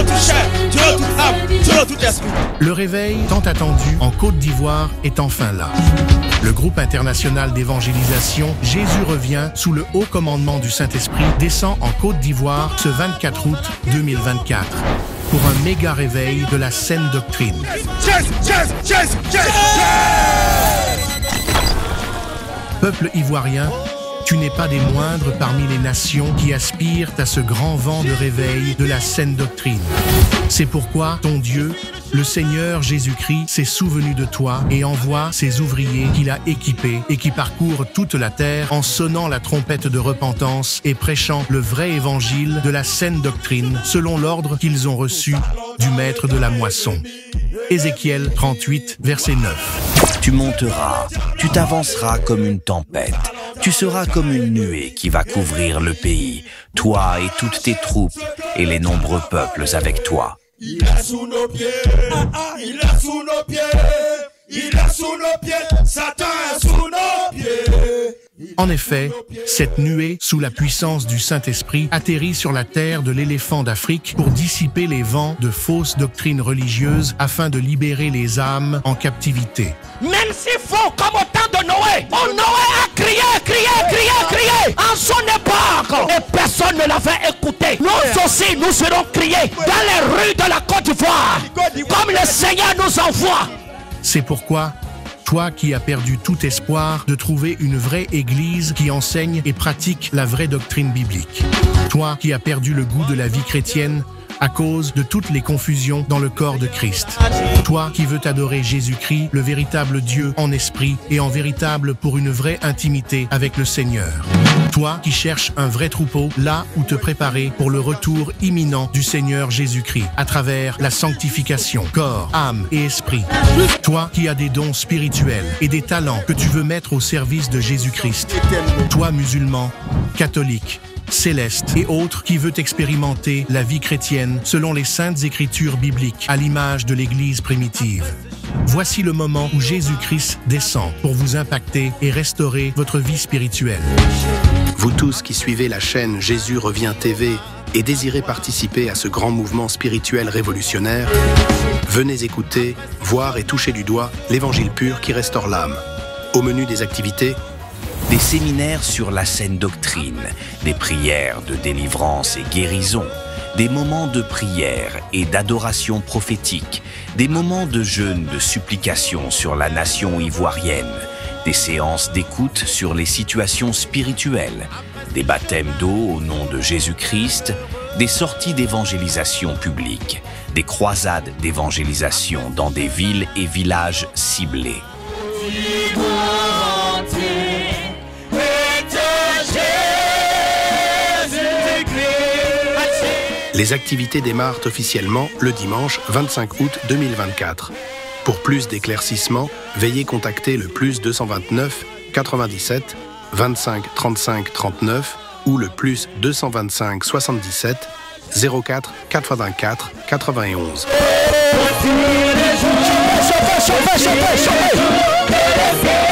de toute chair, Dieu de toute âme, Dieu de tout esprit. Le réveil tant attendu en Côte d'Ivoire est enfin là. Le groupe international d'évangélisation Jésus revient sous le haut commandement du Saint-Esprit descend en Côte d'Ivoire ce 24 août 2024 pour un méga réveil de la saine doctrine. Peuple ivoirien, tu n'es pas des moindres parmi les nations qui aspirent à ce grand vent de réveil de la saine doctrine. C'est pourquoi ton Dieu, le Seigneur Jésus-Christ, s'est souvenu de toi et envoie ses ouvriers qu'il a équipés et qui parcourent toute la terre en sonnant la trompette de repentance et prêchant le vrai évangile de la saine doctrine selon l'ordre qu'ils ont reçu du maître de la moisson. Ézéchiel 38, verset 9. Tu monteras, tu t'avanceras comme une tempête. Tu seras comme une nuée qui va couvrir le pays, toi et toutes tes troupes et les nombreux peuples avec toi. Il est sous nos pieds, il est sous nos pieds, il est sous nos pieds, Satan est sous nos pieds. En effet, cette nuée, sous la puissance du Saint-Esprit, atterrit sur la terre de l'éléphant d'Afrique pour dissiper les vents de fausses doctrines religieuses afin de libérer les âmes en captivité. Même s'il faut, comme au temps de Noé, Noé a crié en son époque et personne ne l'avait écouté. Nous aussi, nous serons criés dans les rues de la Côte d'Ivoire comme le Seigneur nous envoie. C'est pourquoi, toi qui as perdu tout espoir de trouver une vraie église qui enseigne et pratique la vraie doctrine biblique, toi qui as perdu le goût de la vie chrétienne à cause de toutes les confusions dans le corps de Christ, toi qui veux adorer Jésus-Christ, le véritable Dieu en esprit et en véritable pour une vraie intimité avec le Seigneur, toi qui cherches un vrai troupeau là où te préparer pour le retour imminent du Seigneur Jésus-Christ à travers la sanctification, corps, âme et esprit, toi qui as des dons spirituels et des talents que tu veux mettre au service de Jésus-Christ, toi musulman, catholique, céleste et autres qui veut expérimenter la vie chrétienne selon les saintes écritures bibliques à l'image de l'Église primitive. Voici le moment où Jésus-Christ descend pour vous impacter et restaurer votre vie spirituelle. Vous tous qui suivez la chaîne Jésus revient TV et désirez participer à ce grand mouvement spirituel révolutionnaire, venez écouter, voir et toucher du doigt l'Évangile pur qui restaure l'âme. Au menu des activités, Des séminaires sur la saine doctrine, des prières de délivrance et guérison, des moments de prière et d'adoration prophétique, des moments de jeûne de supplication sur la nation ivoirienne, des séances d'écoute sur les situations spirituelles, des baptêmes d'eau au nom de Jésus-Christ, des sorties d'évangélisation publique, des croisades d'évangélisation dans des villes et villages ciblés. les activités démarrent officiellement le dimanche 25 août 2024. Pour plus d'éclaircissements, veuillez contacter le +229 97 25 35 39 ou le +225 77 04 84 91. Chauffez, chauffez, chauffez, chauffez.